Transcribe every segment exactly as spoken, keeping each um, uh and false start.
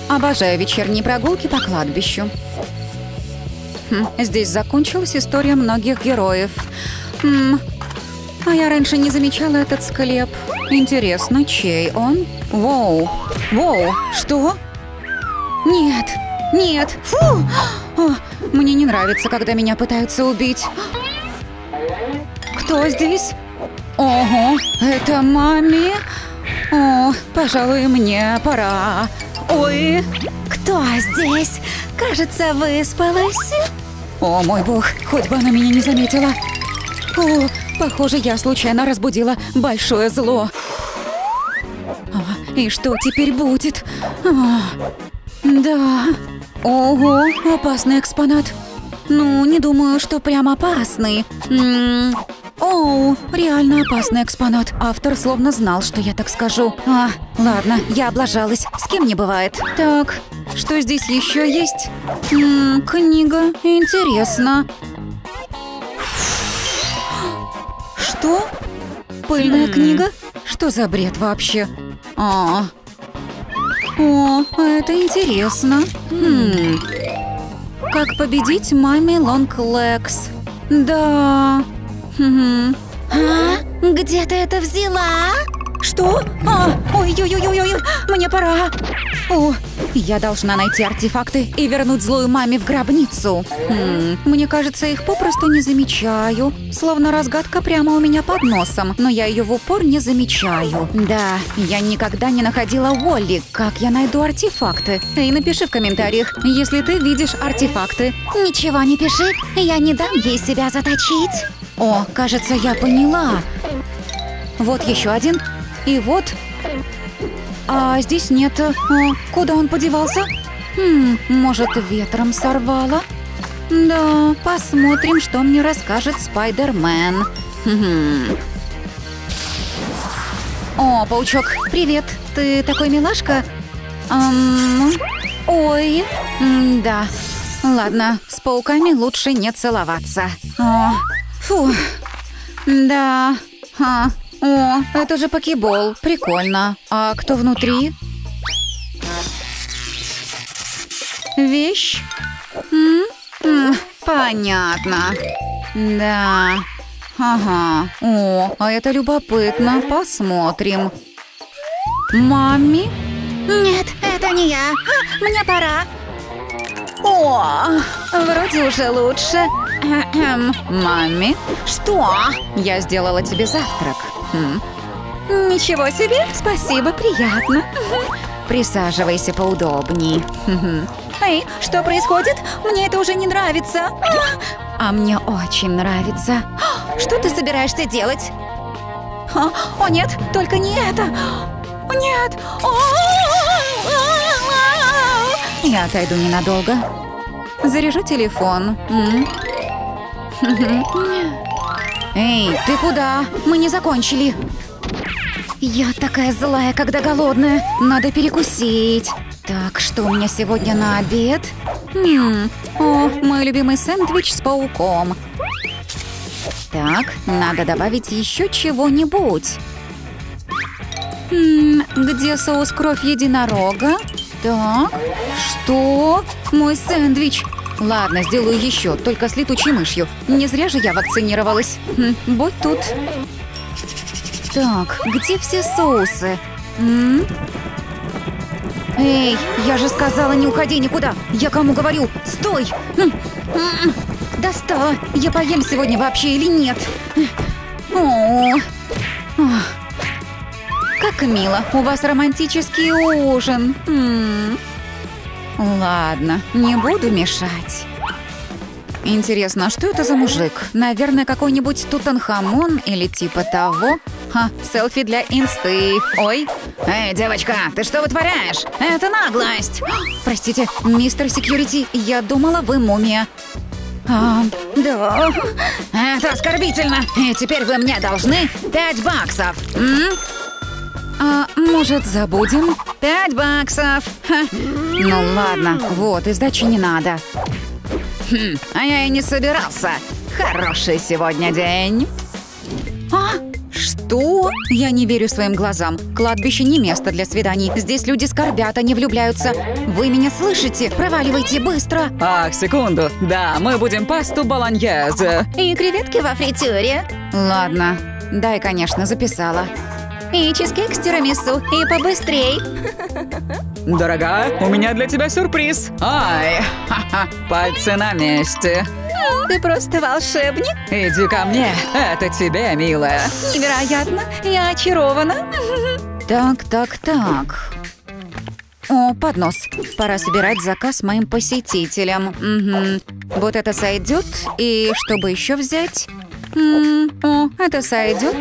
Обожаю вечерние прогулки по кладбищу. Хм, здесь закончилась история многих героев. Хм, а я раньше не замечала этот склеп. Интересно, чей он? Воу, воу, что? Нет, нет, фу! О, мне не нравится, когда меня пытаются убить. Кто здесь? Ого, это маме? О, пожалуй, мне пора. Ой, кто здесь? Кажется, выспалась. О, мой бог, хоть бы она меня не заметила. О, похоже, я случайно разбудила большое зло. А, и что теперь будет? А, да. Ого, опасный экспонат. Ну, не думаю, что прям опасный. М-м, оу, реально опасный экспонат. Автор словно знал, что я так скажу. А, ладно, я облажалась. С кем не бывает. Так, что здесь еще есть? М-м, книга. Интересно. Что? Пыльная книга? Что за бред вообще? А. О, это интересно. Хм. Как победить маме Лонглекс? Да. Хм. А? Где ты это взяла? Что? А, ой-ой-ой-ой-ой, мне пора. О, я должна найти артефакты и вернуть злую маме в гробницу. Хм, мне кажется, их попросту не замечаю. Словно разгадка прямо у меня под носом, но я ее в упор не замечаю. Да, я никогда не находила Уолли. Как я найду артефакты? Эй, напиши в комментариях, если ты видишь артефакты. Ничего не пиши, я не дам ей себя заточить. О, кажется, я поняла. Вот еще один. И вот. А здесь нет. О, куда он подевался? Хм, может, ветром сорвало? Да, посмотрим, что мне расскажет Спайдермен. Хм. О, паучок, привет. Ты такой милашка? Эм, ой, М, да. Ладно, с пауками лучше не целоваться. О, фу. Да. А. О, это же покебол. Прикольно. А кто внутри? Вещь? М? М, понятно. Да. Ага. О, а это любопытно. Посмотрим. Мамми? Нет, это не я. А, мне пора. О, вроде уже лучше. Эм, Мамми? Что? Я сделала тебе завтрак. Хм. Ничего себе, спасибо, приятно. Присаживайся поудобней. Эй, что происходит? Мне это уже не нравится. А мне очень нравится. Что ты собираешься делать? О, о нет, только не это. Нет. Я отойду ненадолго. Заряжу телефон. М? Эй, ты куда? Мы не закончили. Я такая злая, когда голодная. Надо перекусить. Так, что у меня сегодня на обед? М-м. О, мой любимый сэндвич с пауком. Так, надо добавить еще чего-нибудь. М-м, где соус кровь единорога? Так, что? Мой сэндвич. Ладно, сделаю еще, только с летучей мышью. Не зря же я вакцинировалась. Хм, будь тут. Так, где все соусы? М? Эй, я же сказала, не уходи никуда. Я кому говорю? Стой! М, м, достала. Я поем сегодня вообще или нет? О, ох. Как мило, у вас романтический ужин. М. Ладно, не буду мешать. Интересно, а что это за мужик? Наверное, какой-нибудь Тутанхамон или типа того. Ха, селфи для инсты. Ой. Эй, девочка, ты что вытворяешь? Это наглость. Простите, мистер секьюрити, я думала, вы мумия. А, да. Это оскорбительно. И теперь вы мне должны пять баксов. М? А, может, забудем? Пять баксов. Ха. Ну ладно, вот, и сдачи не надо. Хм, а я и не собирался. Хороший сегодня день. А? Что? Что? Я не верю своим глазам. Кладбище не место для свиданий. Здесь люди скорбят, они влюбляются. Вы меня слышите? Проваливайте быстро. Ах, секунду. Да, мы будем пасту болоньезе. И креветки во фритюре. Ладно. Дай, конечно, записала. И чизкейк с тирамису. И побыстрей. Дорогая, у меня для тебя сюрприз. Ай, ха-ха, пальцы на месте. Ты просто волшебник. Иди ко мне, это тебе, милая. Невероятно. Я очарована. Так, так, так. О, поднос. Пора собирать заказ моим посетителям. Угу. Вот это сойдет. И чтобы еще взять? М -м, о, это сойдет.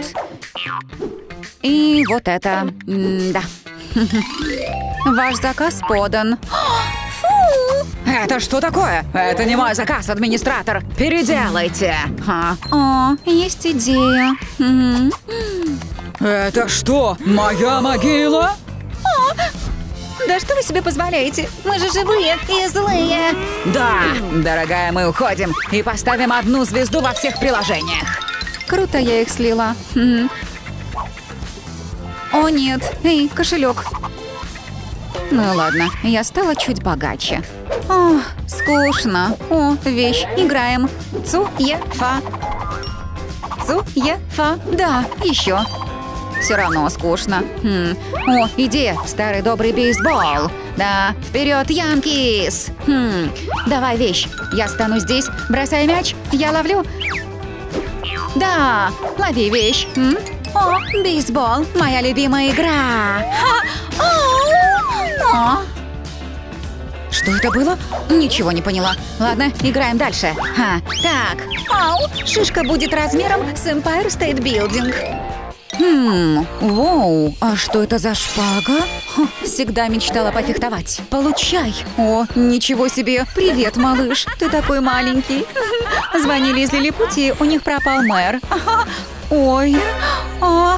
И вот это. М да. Ваш заказ подан. Фу! Это что такое? Это не мой заказ, администратор. Переделайте. А. О, есть идея. Угу. Это что, моя могила? Да что вы себе позволяете? Мы же живые и злые. Да, дорогая, мы уходим и поставим одну звезду во всех приложениях. Круто я их слила. Угу. О, нет. Эй, кошелек. Ну ладно, я стала чуть богаче. О, скучно. О, вещь. Играем. Цу-е-фа. Цу-е-фа. Да, еще. Все равно скучно. Хм. О, идея. Старый добрый бейсбол. Да, вперед, Янкис. Хм. Давай вещь. Я стану здесь. Бросай мяч. Я ловлю. Да, лови вещь. М? О, бейсбол. Моя любимая игра. Ха! О! Что это было? Ничего не поняла. Ладно, играем дальше. Ха, так. Ау, шишка будет размером с Empire State Building. Хм, воу, а что это за шпага? Ха, всегда мечтала пофехтовать. Получай. О, ничего себе. Привет, малыш. Ты такой маленький. Звонили из Лилипутии, у них пропал мэр. Ага. Ой. А.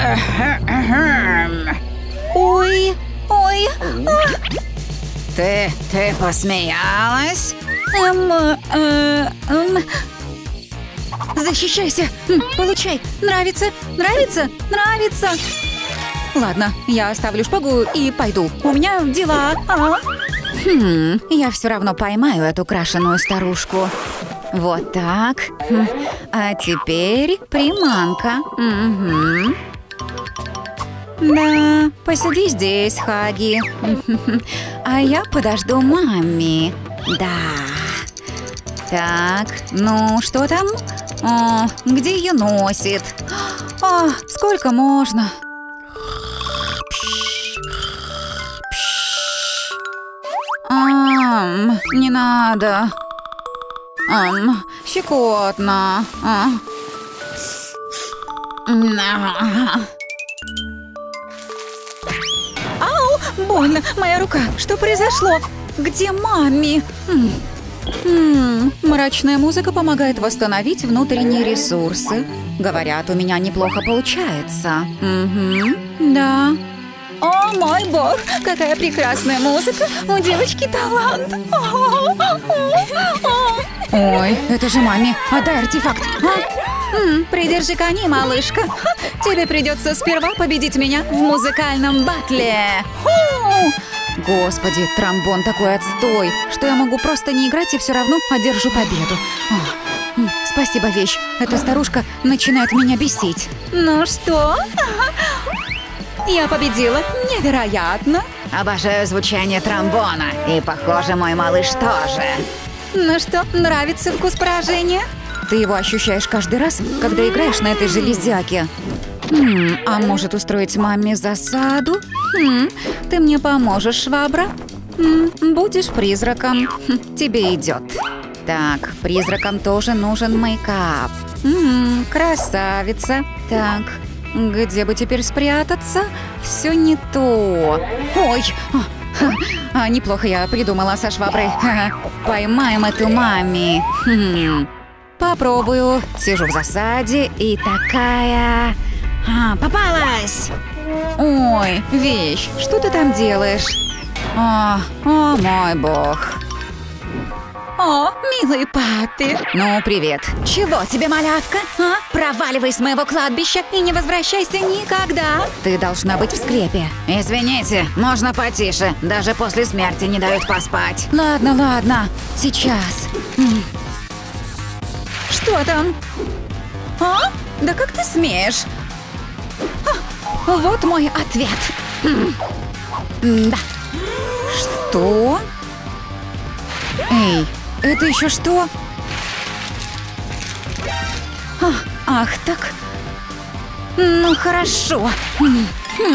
Ой. Ой. А. Ты, ты посмеялась? Эм, э, эм. Защищайся! М, получай! Нравится! Нравится! Нравится! Ладно, я оставлю шпагу и пойду. У меня дела. А? Хм, я все равно поймаю эту крашеную старушку. Вот так. Хм. А теперь приманка. Угу. Да, посиди здесь, Хаги. А я подожду мамми. Да. Так, ну что там? О, где ее носит? О, сколько можно? Ам, не надо. Ам, щекотно. А. Ау, больно, моя рука. Что произошло? Где мамми? М. М-м, мрачная музыка помогает восстановить внутренние ресурсы. Говорят, у меня неплохо получается. Угу, да. О, мой бог, какая прекрасная музыка. У девочки талант. Ой, это же маме. Отдай артефакт. А? М, придержи кони, малышка. Ха, тебе придется сперва победить меня в музыкальном батле. Ху! Господи, тромбон такой отстой, что я могу просто не играть и все равно одержу победу. О, спасибо, вещь. Эта старушка начинает меня бесить. Ну что? Я победила. Невероятно. Обожаю звучание тромбона. И, похоже, мой малыш тоже. Ну что, нравится вкус поражения? Ты его ощущаешь каждый раз, когда играешь на этой железяке. Хм, а может устроить маме засаду? Хм, ты мне поможешь, швабра? Хм, будешь призраком. Хм, тебе идет. Так, призракам тоже нужен мейкап. М-м, красавица. Так, где бы теперь спрятаться? Все не то. Ой, а, неплохо я придумала со шваброй. Поймаем эту мамми. Хм, попробую. Сижу в засаде и такая... А, попалась! Ой, вещь, что ты там делаешь? О, о мой бог. О, милый папи. Ну, привет. Чего тебе, малявка? А? Проваливай с моего кладбища и не возвращайся никогда. Ты должна быть в склепе. Извините, можно потише. Даже после смерти не дают поспать. Ладно, ладно. Сейчас. Что там? А? Да как ты смеешь? А, вот мой ответ. Да. Что? Эй, это еще что? А, ах, так. Ну, хорошо. Хм.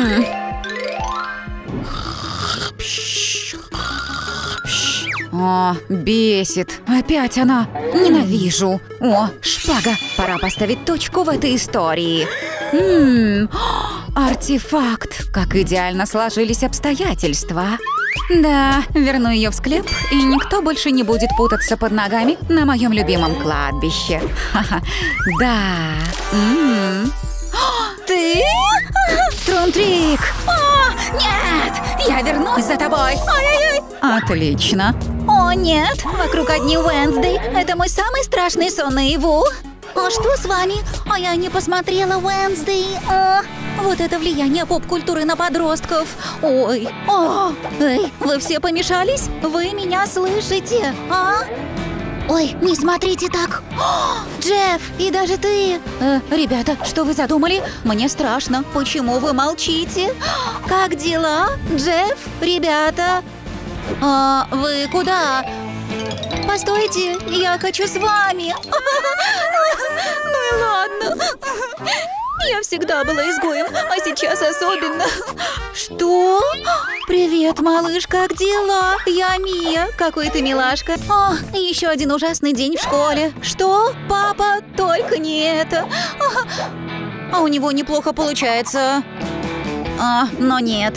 О, бесит. Опять она. Ненавижу. О, шпага. Пора поставить точку в этой истории. Ммм, артефакт. Как идеально сложились обстоятельства. Да, верну ее в склеп, и никто больше не будет путаться под ногами на моем любимом кладбище. Ха-ха. Да. М-м. Ты? Трум-трик! О, нет! Я вернусь за тобой! Ай-яй-яй! Отлично. О, нет! Вокруг одни Уэнсдей. Это мой самый страшный сон наяву. А что с вами? А я не посмотрела Уэнсдей. О, вот это влияние поп-культуры на подростков. Ой, о, эй, вы все помешались? Вы меня слышите, а? Ой, не смотрите так. О, Джефф, и даже ты. Э, ребята, что вы задумали? Мне страшно. Почему вы молчите? Как дела, Джефф, ребята? А, вы куда? Постойте, я хочу с вами. Ну и ладно. Я всегда была изгоем, а сейчас особенно. Что? Привет, малыш, как дела? Я Мия. Какой ты милашка. О, еще один ужасный день в школе. Что? Папа, только не это. А у него неплохо получается. А, но нет.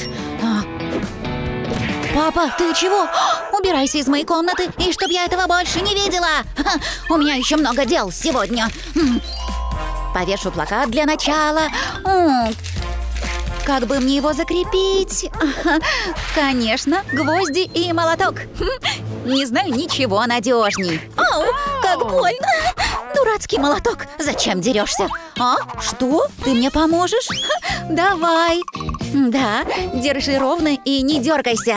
Папа, ты чего? Убирайся из моей комнаты, и чтоб я этого больше не видела. Ха, у меня еще много дел сегодня. Повешу плакат для начала. М-м, как бы мне его закрепить? Конечно, гвозди и молоток. Не знаю ничего надежней. Ау, как больно. Дурацкий молоток. Зачем дерешься? А? Что? Ты мне поможешь? Давай. Да, держи ровно и не дергайся.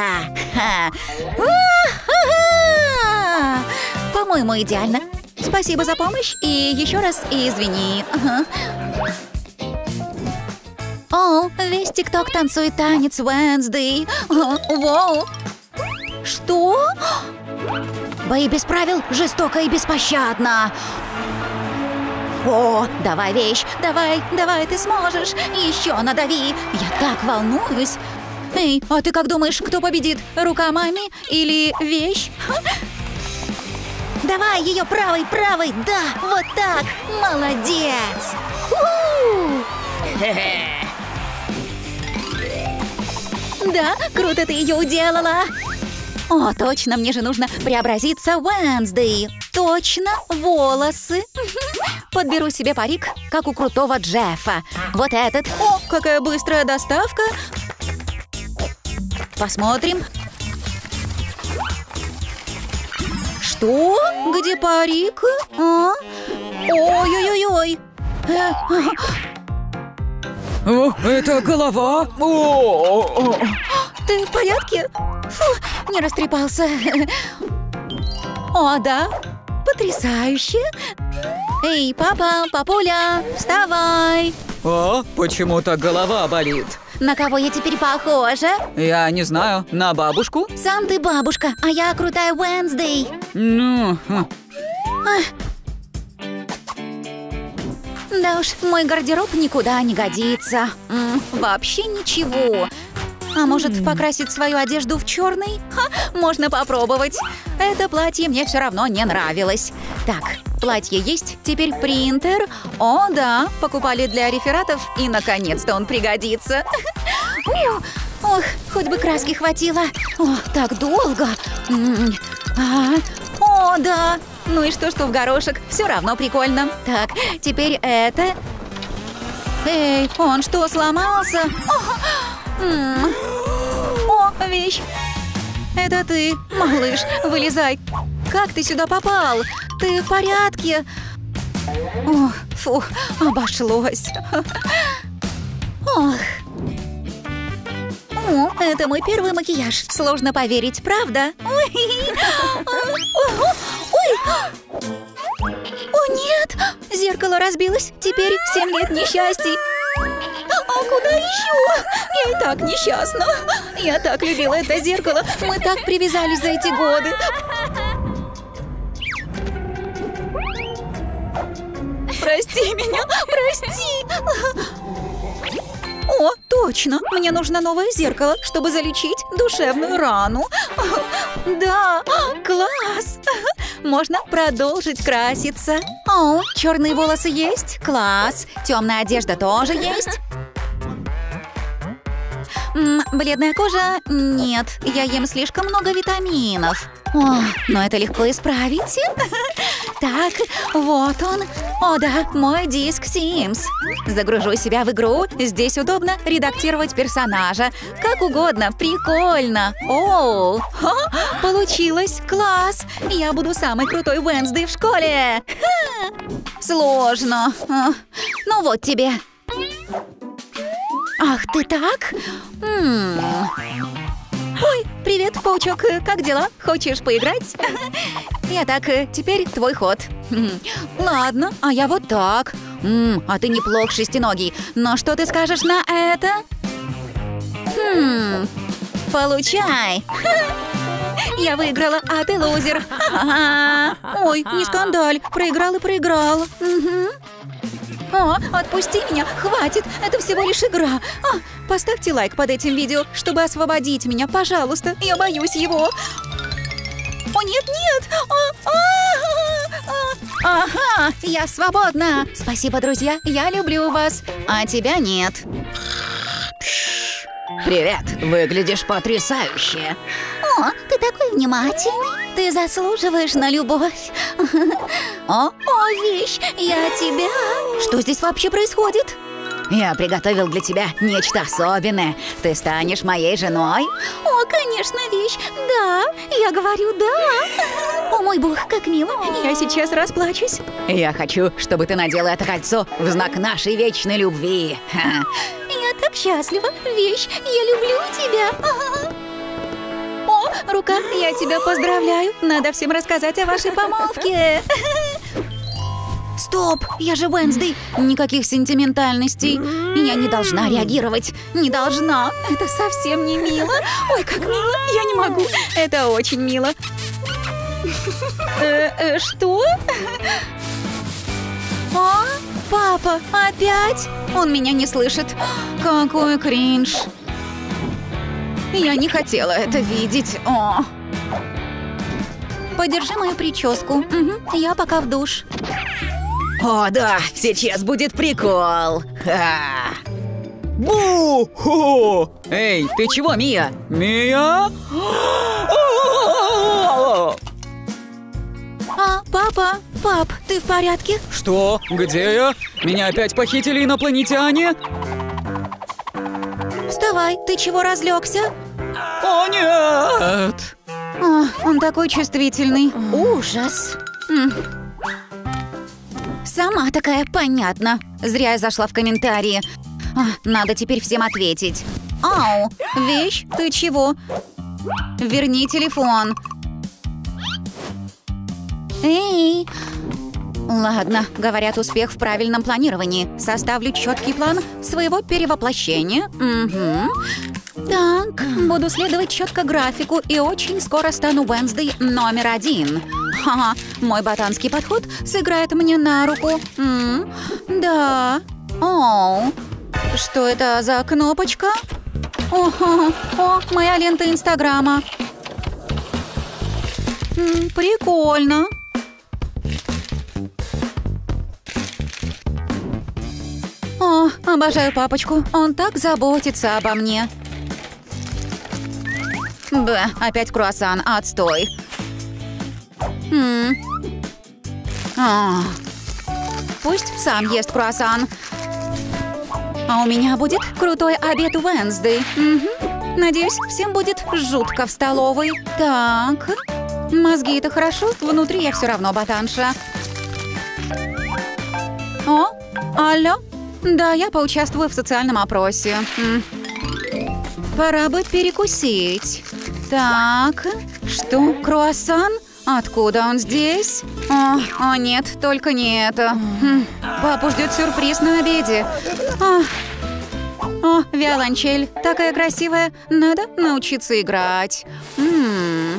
По-моему, идеально. Спасибо за помощь и еще раз извини. Ага. О, весь ТикТок танцует танец Уэнсдей. Вау. Что? Бои без правил жестоко и беспощадно. О, давай вещь, давай, давай, ты сможешь. Еще надави. Я так волнуюсь. Эй, а ты как думаешь, кто победит? Рука маме или вещь? Давай ее правой, правой, да, вот так. Молодец. Да, круто ты ее уделала. О, точно, мне же нужно преобразиться в Уэнсдей. Точно, волосы. Подберу себе парик, как у крутого Джеффа. Вот этот. О, какая быстрая доставка. Посмотрим. Что? Где парик? А? Ой-ой-ой-ой. О, это голова. О-о-о. Ты в порядке? Фу, не растрепался. О, да, потрясающе. Эй, папа, папуля, вставай. А, почему-то голова болит. На кого я теперь похожа? Я не знаю, на бабушку? Сам ты бабушка, а я крутая Уэнсдей. Ну... Хм. Да уж, мой гардероб никуда не годится. М, вообще ничего. А может, покрасить свою одежду в черный? Ха, можно попробовать. Это платье мне все равно не нравилось. Так, платье есть, теперь принтер. О, да, покупали для рефератов, и наконец-то он пригодится. Ох, хоть бы краски хватило. О, так долго. О, да. Ну и что, что в горошек? Все равно прикольно. Так, теперь это... Эй, он что, сломался? О, вещь. Это ты, малыш, вылезай. как ты сюда попал? Ты в порядке? Ох, фу, обошлось. Ох. О, это мой первый макияж. Сложно поверить, правда? Ой. Ой. О, нет! Зеркало разбилось. Теперь семь лет несчастий. А куда еще? Я и так несчастна. Я так любила это зеркало. Мы так привязались за эти годы. Прости меня, прости. О, точно. Мне нужно новое зеркало, чтобы залечить душевную рану. Да, класс. Можно продолжить краситься. О, черные волосы есть? Класс. Темная одежда тоже есть? М, бледная кожа? Нет, я ем слишком много витаминов. О, но это легко исправить. Так, вот он. О да, мой диск Sims. Загружу себя в игру. Здесь удобно редактировать персонажа. Как угодно, прикольно. О, ха, получилось, класс. Я буду самой крутой Уэнсдей в школе. Ха. Сложно. Ну вот тебе. Ах, ты так? М-м. Ой, привет, паучок. Как дела? Хочешь поиграть? Я так, теперь твой ход. Ладно, а я вот так. М, а ты неплох, шестиногий. Но что ты скажешь на это? Хм, получай. Я выиграла, а ты лузер. Ой, не скандаль. Проиграл и проиграл. Угу. О, отпусти меня, хватит, это всего лишь игра. А, поставьте лайк под этим видео, чтобы освободить меня, пожалуйста, я боюсь его. О, нет, нет. А, а, а, а. Ага, я свободна. Спасибо, друзья, я люблю вас, а тебя нет. Привет, выглядишь потрясающе. О, ты такой внимательный. Ты заслуживаешь на любовь. О, о, вещь, я тебя... Что здесь вообще происходит? Я приготовил для тебя нечто особенное. Ты станешь моей женой? О, конечно, вещь. Да, я говорю да. О, мой бог, как мило. Я сейчас расплачусь. Я хочу, чтобы ты надела это кольцо в знак нашей вечной любви. Я так счастлива. Вещь, я люблю тебя. О, рука, я тебя поздравляю. Надо всем рассказать о вашей помолвке. Стоп, я же Уэнсдей. Никаких сентиментальностей. Я не должна реагировать. Не должна. Это совсем не мило. Ой, как мило. Я не могу. Это очень мило. Э, э, что? А? Папа, опять? Он меня не слышит. Какой кринж. Я не хотела это видеть. О. Подержи мою прическу. Угу. Я пока в душ. О, да, сейчас будет прикол. Ха. Бу-ху! Эй, ты чего, Мия? Мия? А, папа, пап, ты в порядке? Что? Где я? Меня опять похитили инопланетяне? Вставай, ты чего разлегся? О, нет! О, он такой чувствительный. Ужас. М. Сама такая, понятно. Зря я зашла в комментарии. А, надо теперь всем ответить. Ау, вещь, ты чего? Верни телефон. Эй! Ладно, говорят, успех в правильном планировании. Составлю четкий план своего перевоплощения. Угу. Так, буду следовать четко графику и очень скоро стану Уэнсдей номер один. Ха-ха, мой ботанский подход сыграет мне на руку. М-м, да. Оу. Что это за кнопочка? О, о, моя лента Инстаграма. М, прикольно. О, обожаю папочку. Он так заботится обо мне. Б, опять круассан. Отстой. М. А. Пусть сам ест круассан. А у меня будет крутой обед Уэнсдей. Угу. Надеюсь, всем будет жутко в столовой. Так. Мозги — это хорошо, внутри я все равно ботанша. О, алло? Да, я поучаствую в социальном опросе. М. Пора бы перекусить. Так, что, круассан? Откуда он здесь? О, о нет, только не это. Хм, папу ждет сюрприз на обеде. О, о, виолончель, такая красивая. Надо научиться играть. М-м.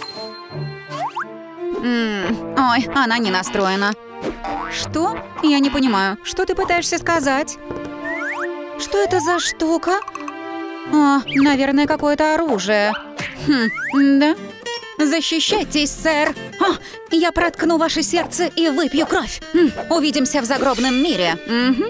М-м. Ой, она не настроена. Что? Я не понимаю. Что ты пытаешься сказать? Что это за штука? А, наверное, какое-то оружие. Хм, да? Защищайтесь, сэр. А, я проткну ваше сердце и выпью кровь. М, увидимся в загробном мире. Угу.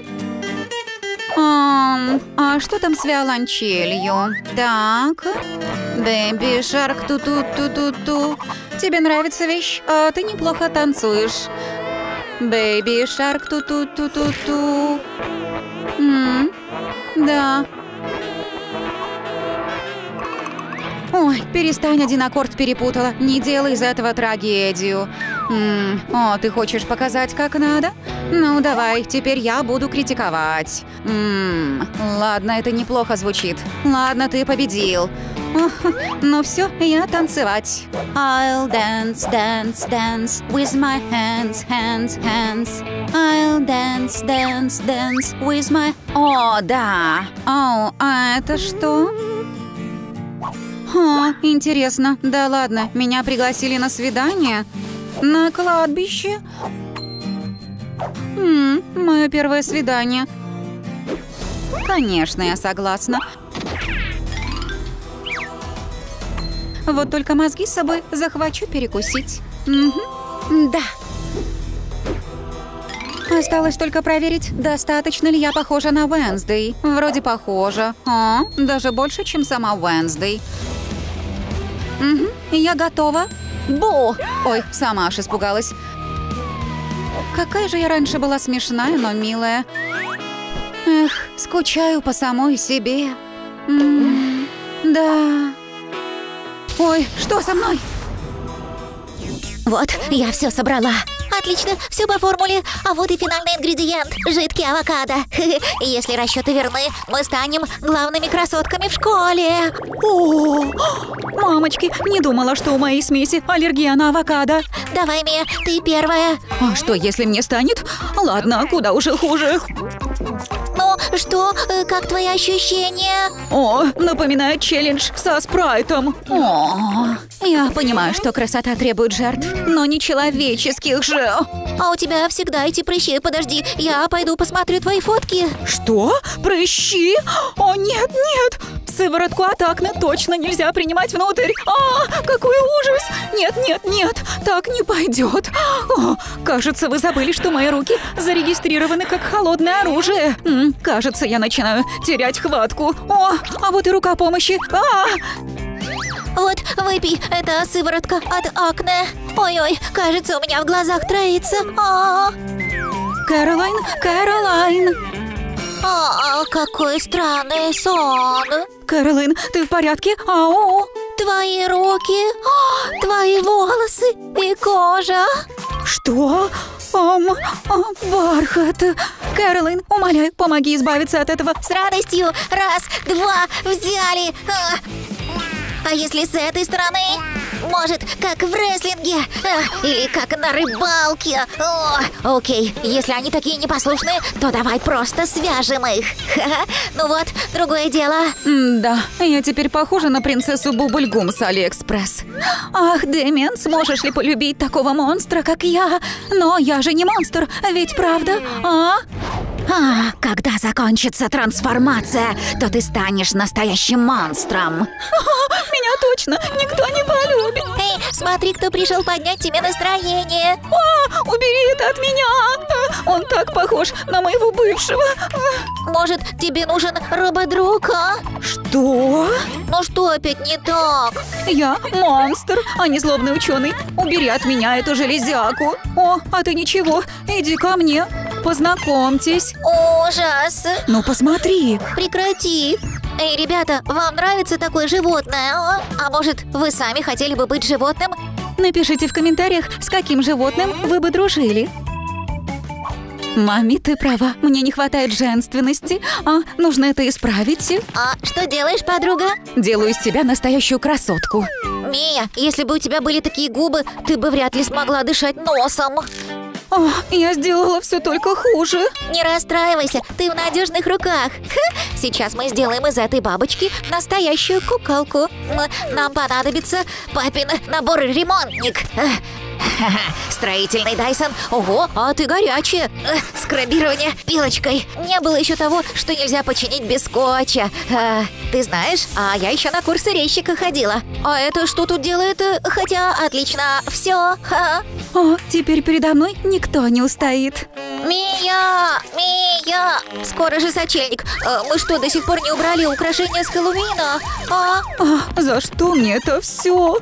А, а что там с виолончелью? Так. Бэби Шарк ту-ту-ту-ту-ту. Тебе нравится вещь? А ты неплохо танцуешь. Бэби Шарк ту-ту-ту-ту-ту. М, да. Ой, перестань, один аккорд перепутала. Не делай из этого трагедию. М, о, ты хочешь показать, как надо? Ну, давай, теперь я буду критиковать. М, ладно, это неплохо звучит. Ладно, ты победил. Ох, ну все, я танцевать. I'll dance, dance, dance with my hands, hands, hands. I'll dance, dance, dance with my... О, да. О, а это что? О, интересно. Да ладно, меня пригласили на свидание? На кладбище? М, мое первое свидание. Конечно, я согласна. Вот только мозги с собой захвачу перекусить. Угу. Да. Осталось только проверить, достаточно ли я похожа на Уэнсдей. Вроде похожа. А, даже больше, чем сама Уэнсдей. Угу, я готова. Бу! Ой, сама аж испугалась. Какая же я раньше была смешная, но милая. Эх, скучаю по самой себе. М-м, да. Ой, что со мной? Вот, я все собрала. Отлично, все по формуле. А вот и финальный ингредиент – жидкий авокадо. Если расчеты верны, мы станем главными красотками в школе. О, мамочки, не думала, что у моей смеси аллергия на авокадо. Давай, Мия, ты первая. А что, если мне станет? Ладно, куда уже хуже. Ну, что, э, как твои ощущения? О, напоминает челлендж со спрайтом. О, я понимаю, что красота требует жертв, но не человеческих же. А у тебя всегда эти прыщи. Подожди, я пойду посмотрю твои фотки. Что? Прыщи? О, нет, нет! Сыворотку от акне точно нельзя принимать внутрь. А, какой ужас! Нет, нет, нет, так не пойдет. О, кажется, вы забыли, что мои руки зарегистрированы как холодное оружие. М, кажется, я начинаю терять хватку. О, а вот и рука помощи. А! Вот, выпей, это сыворотка от акне. Ой-ой, кажется, у меня в глазах троится. А-а-а. Кэролайн, Кэролайн. А, какой странный сон. Кэролайн, ты в порядке? Ау! Твои руки, а, твои волосы и кожа. Что? Ам, а, бархат. Кэролайн, умоляю, помоги избавиться от этого. С радостью. Раз, два, взяли. А, а если с этой стороны? Может, как в рестлинге? А, или как на рыбалке? О, окей, если они такие непослушные, то давай просто свяжем их. Ха-ха. Ну вот, другое дело. Да, я теперь похожа на принцессу Бубльгум с Алиэкспресс. Ах, Дэмиан, сможешь ли полюбить такого монстра, как я? Но я же не монстр, ведь правда? А? А, когда закончится трансформация, то ты станешь настоящим монстром. Меня точно никто не полюбит. Эй, смотри, кто пришел поднять тебе настроение. А, убери это от меня. Он так похож на моего бывшего. Может, тебе нужен рободруг, а? Что? Ну что опять не так? Я монстр, а не злобный ученый. Убери от меня эту железяку. О, а ты ничего, иди ко мне. Познакомьтесь. Ужас. Ну, посмотри. Прекрати. Эй, ребята, вам нравится такое животное? А, а может, вы сами хотели бы быть животным? Напишите в комментариях, с каким животным вы бы дружили. Мами, ты права, мне не хватает женственности. А, нужно это исправить. А что делаешь, подруга? Делаю из тебя настоящую красотку. Мия, если бы у тебя были такие губы, ты бы вряд ли смогла дышать носом. О, я сделала все только хуже. Не расстраивайся, ты в надежных руках. Ха, сейчас мы сделаем из этой бабочки настоящую куколку. М, Нам понадобится папин набор-ремонтник. Ха-ха, строительный Дайсон. Ого, а ты горячая. Эх, Скрабирование пилочкой. Не было еще того, что нельзя починить без скотча. А, ты знаешь, а я еще на курсы резчика ходила. А это что тут делает? Хотя отлично все. О, теперь передо мной никто не устоит. Мия! Мия! Скоро же сочельник. А, мы что, до сих пор не убрали украшения с Хэллоуина? А? А, за что мне это все?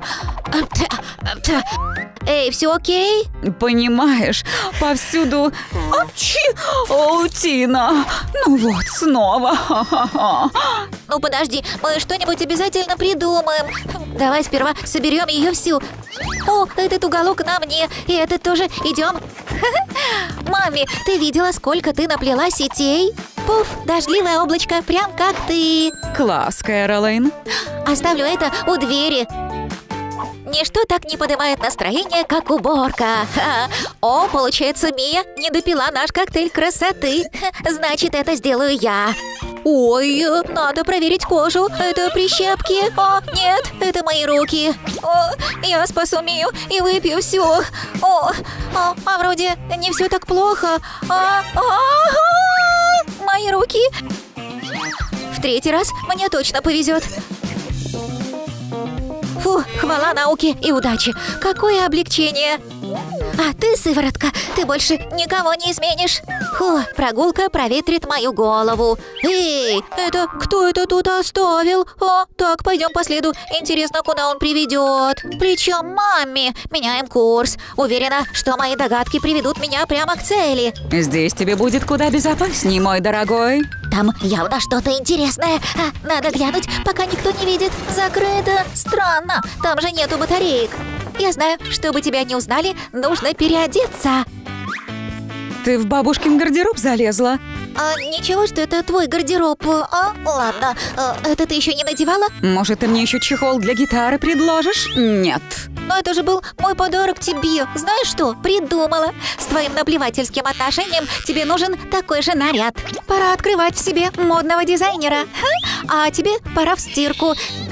Эй, все окей? Понимаешь, повсюду Апчи! Аутина. Ну вот, снова. Ха-ха-ха. Ну подожди, мы что-нибудь обязательно придумаем. Давай сперва соберем ее всю. О, этот уголок на мне, и этот тоже. Идем. Мами, ты видела, сколько ты наплела сетей? Пуф, дождливое облачко, прям как ты. Класс, Кэролайн. Оставлю это у двери. Ничто так не поднимает настроение, как уборка. Ха. О, получается, Мия не допила наш коктейль красоты. Ха, значит, это сделаю я. Ой, надо проверить кожу. Это прищепки. О, нет, это мои руки. О, я спасу Мию и выпью все. О, о, а вроде не все так плохо. А, а, а, мои руки. В третий раз мне точно повезет. Фу, хвала науке и удачи. Какое облегчение. А ты, сыворотка, ты больше никого не изменишь. Фу, прогулка проветрит мою голову. Эй, это кто это тут оставил? О, так, пойдем по следу. Интересно, куда он приведет. Причем маме. Меняем курс. Уверена, что мои догадки приведут меня прямо к цели. Здесь тебе будет куда безопасней, мой дорогой. Там явно что-то интересное. А, надо глянуть, пока никто не видит. Закрыто. Странно. Там же нету батареек. Я знаю, чтобы тебя не узнали, нужно переодеться. Ты в бабушкин гардероб залезла? А, ничего, что это твой гардероб. А, ладно. А, это ты еще не надевала? Может, ты мне еще чехол для гитары предложишь? Нет. Но это же был мой подарок тебе. Знаешь что? Придумала. С твоим наплевательским отношением тебе нужен такой же наряд. Пора открывать в себе модного дизайнера. Ха? А тебе пора в стирку.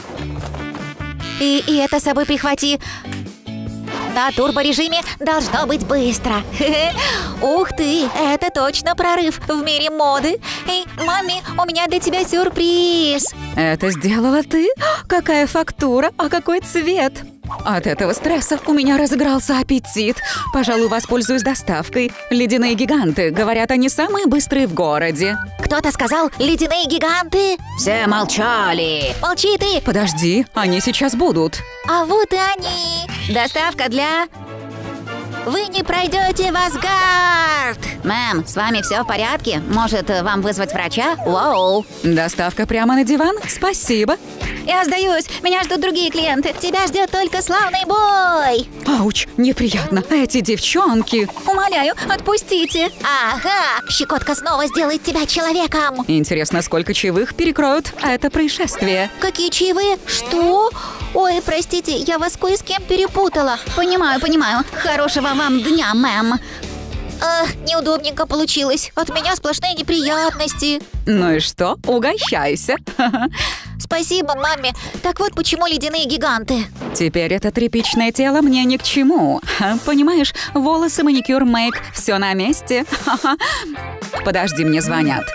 И, и это с собой прихвати. На турборежиме должно быть быстро. Ух ты, это точно прорыв в мире моды. Эй, маме, у меня для тебя сюрприз. Это сделала ты? Какая фактура, а какой цвет? От этого стресса у меня разыгрался аппетит. Пожалуй, воспользуюсь доставкой. Ледяные гиганты, говорят, они самые быстрые в городе. Кто-то сказал «ледяные гиганты». Все молчали. Молчи ты. Подожди, они сейчас будут. А вот и они. Доставка для... Вы не пройдете в Асгард. Мэм, с вами все в порядке? Может, вам вызвать врача? Вау. Доставка прямо на диван? Спасибо. Я сдаюсь, меня ждут другие клиенты. Тебя ждет только славный бой. Ауч, неприятно. Эти девчонки. Умоляю, отпустите. Ага, щекотка снова сделает тебя человеком. Интересно, сколько чаевых перекроют это происшествие? Какие чаевые? Что? Ой, простите, я вас кое с кем перепутала. Понимаю, понимаю. Хорошего вам дня, мэм. Эх, неудобненько получилось. От меня сплошные неприятности. Ну и что? Угощайся. Спасибо, маме. Так вот почему ледяные гиганты. Теперь это тряпичное тело мне ни к чему. Понимаешь, волосы, маникюр, мейк, все на месте. Подожди, мне звонят.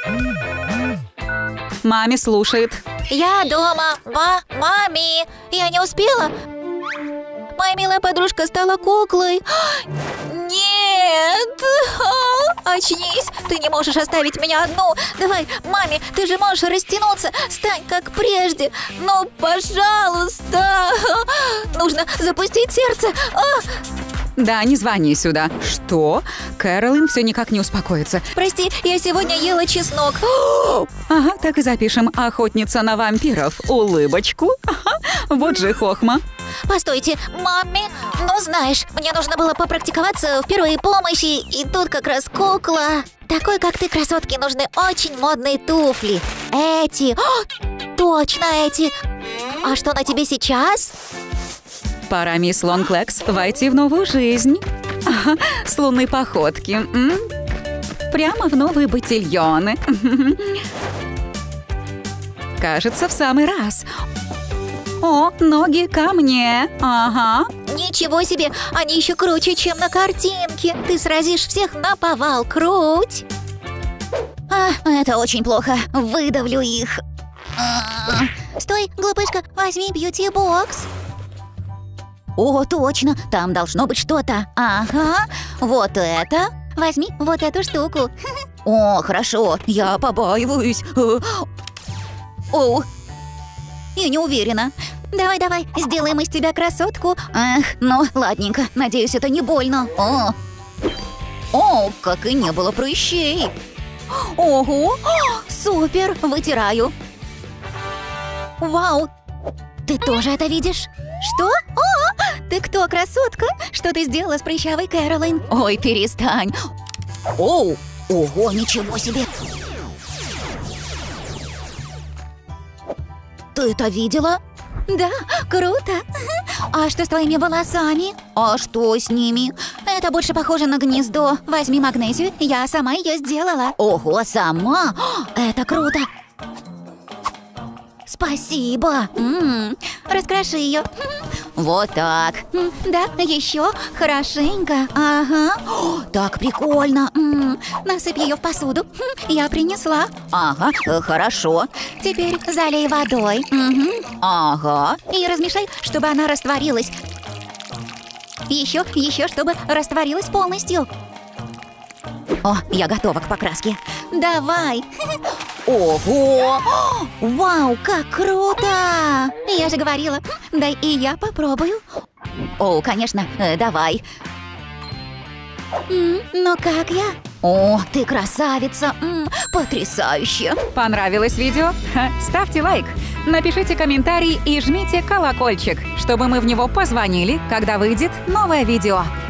Маме слушает. Я дома. Ма, мами. Я не успела. Моя милая подружка стала куклой. Нет! Очнись! Ты не можешь оставить меня одну! Давай, маме, ты же можешь растянуться! Стань как прежде! Ну, пожалуйста! Нужно запустить сердце! А! Да, не звони сюда. Что? Кэролайн все никак не успокоится. Прости, я сегодня ела чеснок. Ага, так и запишем. Охотница на вампиров. Улыбочку. Ага, вот же хохма. Постойте, маме, ну знаешь, мне нужно было попрактиковаться в первой помощи, и тут как раз кукла. Такой, как ты, красотке, нужны очень модные туфли. Эти, О, точно эти. А что на тебе сейчас? Пора, мисс Лонглекс, войти в новую жизнь. Ага, с лунной походки. М? Прямо в новые ботильоны. Кажется, в самый раз. О, ноги ко мне. Ага. Ничего себе, они еще круче, чем на картинке. Ты сразишь всех наповал, круть. А, это очень плохо. Выдавлю их. А, стой, глупышка, возьми бьюти-бокс. О, точно, там должно быть что-то. Ага, вот это. Возьми вот эту штуку. О, хорошо, я побаиваюсь. О, я не уверена. Давай, давай, сделаем из тебя красотку. Эх, ну, ладненько, надеюсь, это не больно. О, О как и не было прыщей. Ого, супер, вытираю. Вау, ты тоже это видишь? Что? О, ты кто, красотка? Что ты сделала с прыщавой Кэролайн? Ой, перестань. Оу, ого, ничего себе. Ты это видела? Да, круто. А что с твоими волосами? А что с ними? Это больше похоже на гнездо. Возьми магнезию, я сама ее сделала. Ого, сама? Это круто. Спасибо. М-м, раскраши ее. Вот так. Да, еще хорошенько. Ага. О, так прикольно. М-м, насыпь ее в посуду. Я принесла. Ага, хорошо. Теперь залей водой. Угу. Ага. И размешай, чтобы она растворилась. Еще, еще, чтобы растворилась полностью. О, я готова к покраске. Давай. Ого! Вау, как круто! Я же говорила. Дай и я попробую. О, конечно, э, давай. М, ну как я? О, ты красавица! М, потрясающе! Понравилось видео? Ха, ставьте лайк, напишите комментарий и жмите колокольчик, чтобы мы в него позвонили, когда выйдет новое видео.